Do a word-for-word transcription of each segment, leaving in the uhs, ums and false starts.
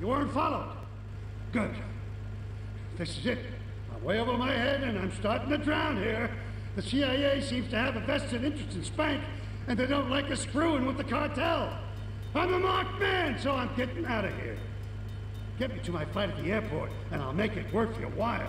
You weren't followed. Good. This is it. I'm way over my head and I'm starting to drown here. The C I A seems to have a vested interest in Spank, and they don't like us screwing with the cartel. I'm a marked man, so I'm getting out of here. Get me to my flight at the airport, and I'll make it worth your while.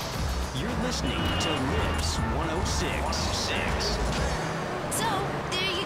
Listening to Lips one oh six. So, there you